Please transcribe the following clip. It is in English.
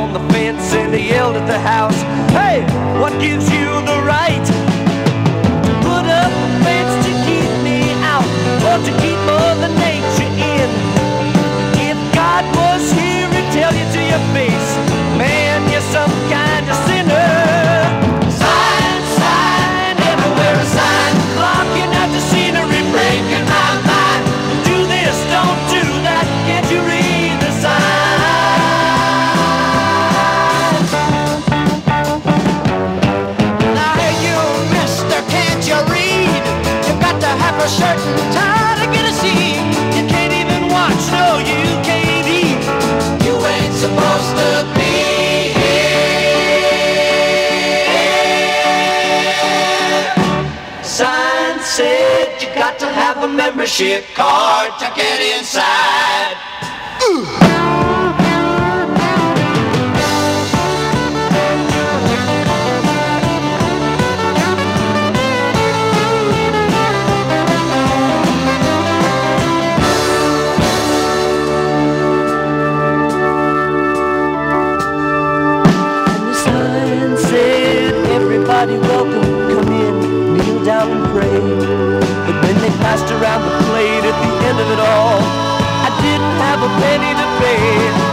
on the fence and he yelled at the house, "Hey, what gives you the right to put up a fence to keep me out or to keep Mother Nature in? If God was here, he'd tell you to your face, man, you're some kind of sinner." Sign, sign, everywhere a sign, blocking out the scenery, breaking my mind. Do this, don't do that, can't you read the signs? Now hey you, mister, can't you read? You got to have a certain time to get a seat. You can't even watch, no, you can't eat. You ain't supposed to be here. Sign said you got to have a membership card to get inside. And the sign said, everybody welcome, come in, kneel down and pray. But when they passed around the plate at the end of it all, I didn't have a penny to pay.